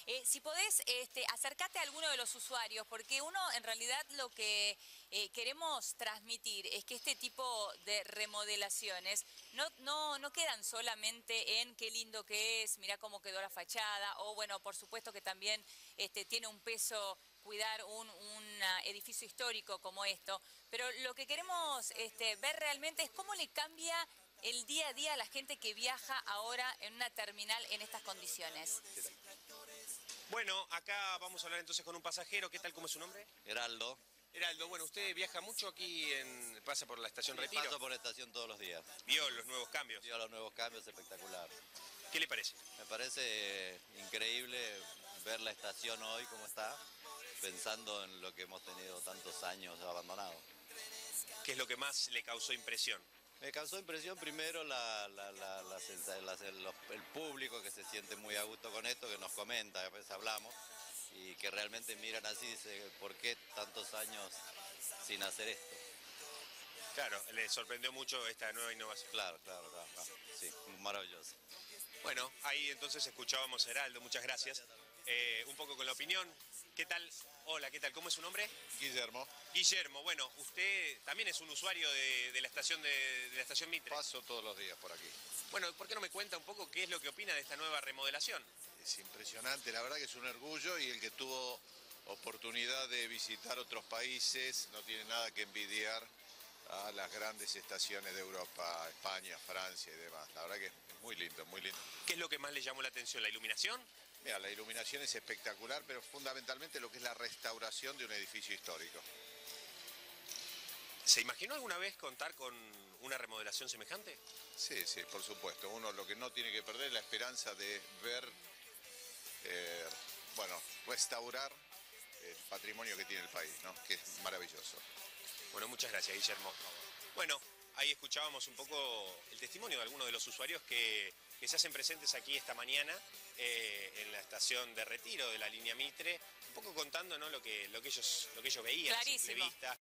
Si podés, acércate a alguno de los usuarios, porque uno en realidad lo que queremos transmitir es que este tipo de remodelaciones no quedan solamente en qué lindo que es, mirá cómo quedó la fachada, o bueno, por supuesto que también tiene un peso cuidar un edificio histórico como esto, pero lo que queremos ver realmente es cómo le cambia el día a día a la gente que viaja ahora en una terminal en estas condiciones. Bueno, acá vamos a hablar entonces con un pasajero. ¿Qué tal? ¿Cómo es su nombre? Heraldo. Heraldo, bueno, usted viaja mucho aquí, pasa por la estación Retiro. Paso por la estación todos los días. ¿Vio los nuevos cambios? Vio los nuevos cambios, espectacular. ¿Qué le parece? Me parece increíble ver la estación hoy como está, pensando en lo que hemos tenido tantos años abandonado. ¿Qué es lo que más le causó impresión? Me causó impresión primero el público que se siente muy a gusto con esto, que nos comenta, a veces hablamos, y que realmente miran así y dicen, ¿por qué tantos años sin hacer esto? Claro, le sorprendió mucho esta nueva innovación. Claro, sí, maravilloso. Bueno, ahí entonces escuchábamos a Heraldo, muchas gracias. Un poco con la opinión. ¿Qué tal? Hola, ¿qué tal? ¿Cómo es su nombre? Guillermo. Guillermo, bueno, usted también es un usuario de la estación de la estación Mitre. Paso todos los días por aquí. Bueno, ¿por qué no me cuenta un poco qué es lo que opina de esta nueva remodelación? Es impresionante, la verdad que es un orgullo, y el que tuvo oportunidad de visitar otros países no tiene nada que envidiar a las grandes estaciones de Europa, España, Francia y demás. La verdad que es muy lindo, muy lindo. ¿Qué es lo que más le llamó la atención? ¿La iluminación? Mira, la iluminación es espectacular, pero fundamentalmente lo que es la restauración de un edificio histórico. ¿Se imaginó alguna vez contar con una remodelación semejante? Sí, sí, por supuesto. Uno lo que no tiene que perder es la esperanza de ver, restaurar el patrimonio que tiene el país, ¿no? Que es maravilloso. Bueno, muchas gracias, Guillermo. Bueno, ahí escuchábamos un poco el testimonio de algunos de los usuarios que se hacen presentes aquí esta mañana en la estación de Retiro de la línea Mitre, un poco contando, ¿no?, lo que ellos veían a simple vista.